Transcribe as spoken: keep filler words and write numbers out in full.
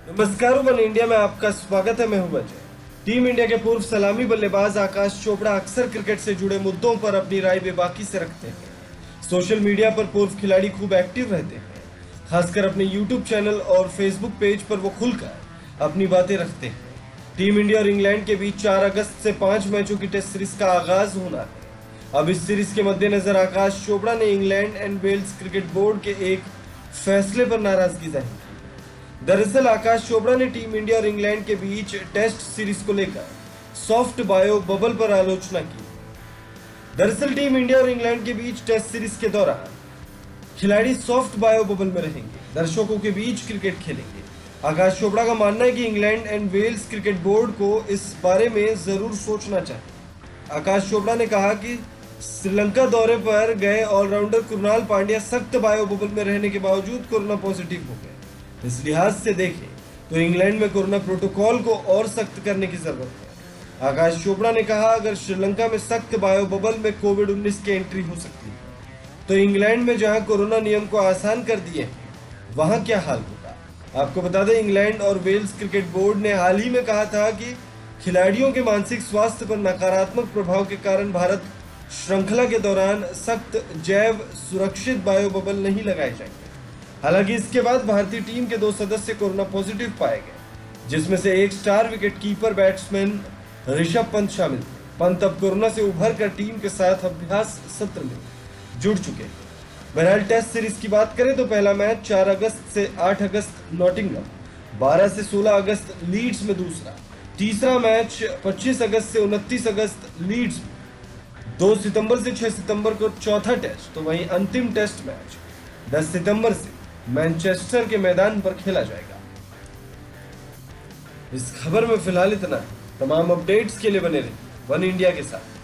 नमस्कार, one India में आपका स्वागत है। मैं हूं अजय। टीम इंडिया के पूर्व सलामी बल्लेबाज आकाश चोपड़ा अक्सर क्रिकेट से जुड़े मुद्दों पर अपनी राय बेबाकी से रखते हैं। सोशल मीडिया पर पूर्व खिलाड़ी खूब एक्टिव रहते हैं। खासकर अपने यूट्यूब चैनल और फेसबुक पेज पर वो खुलकर अपनी बातें रखते हैं। टीम इंडिया और इंग्लैंड के बीच चार अगस्त से पांच मैचों की टेस्ट सीरीज का आगाज होना है। अब इस सीरीज के मद्देनजर आकाश चोपड़ा ने England and Wales cricket board के एक फैसले पर नाराजगी जाहिर की। दरअसल आकाश चोपड़ा ने टीम इंडिया और इंग्लैंड के बीच टेस्ट सीरीज को लेकर सॉफ्ट बायो बबल पर आलोचना की। दरअसल टीम इंडिया और इंग्लैंड के बीच टेस्ट सीरीज के दौरान खिलाड़ी सॉफ्ट बायो बबल में रहेंगे, दर्शकों के बीच क्रिकेट खेलेंगे। आकाश चोपड़ा का मानना है कि England and Wales cricket board को इस बारे में जरूर सोचना चाहिए। आकाश चोपड़ा ने कहा कि श्रीलंका दौरे पर गए ऑलराउंडर कृणाल पांड्या सख्त बायो बबल में रहने के बावजूद कोरोना पॉजिटिव हो गए। इस लिहाज से देखें तो इंग्लैंड में कोरोना प्रोटोकॉल को और सख्त करने की जरूरत है। आकाश चोपड़ा ने कहा, अगर श्रीलंका में सख्त बायो बबल में कोविड उन्नीस की एंट्री हो सकती है तो इंग्लैंड में जहां कोरोना नियम को आसान कर दिए हैं वहां क्या हाल होगा। आपको बता दें, इंग्लैंड और वेल्स क्रिकेट बोर्ड ने हाल ही में कहा था कि खिलाड़ियों के मानसिक स्वास्थ्य पर नकारात्मक प्रभाव के कारण भारत श्रृंखला के दौरान सख्त जैव सुरक्षित बायो बबल नहीं लगाए जाएंगे। हालांकि इसके बाद भारतीय टीम के दो सदस्य कोरोना पॉजिटिव पाए गए, जिसमें से एक star wicket keeper batsman Rishabh Pant शामिल थे। पंत अब कोरोना से उभर कर टीम के साथ अभ्यास सत्र में जुड़ चुके हैं। बहरहाल टेस्ट सीरीज की बात करें तो पहला मैच चार अगस्त से आठ अगस्त नॉटिंघम, बारह से सोलह अगस्त लीड्स में दूसरा, तीसरा मैच पच्चीस अगस्त से उनतीस अगस्त लीड्स में, दो सितंबर से छह सितंबर को चौथा टेस्ट, तो वहीं अंतिम टेस्ट मैच दस सितंबर से मैनचेस्टर के मैदान पर खेला जाएगा। इस खबर में फिलहाल इतना है। तमाम अपडेट्स के लिए बने रहिए वन इंडिया के साथ।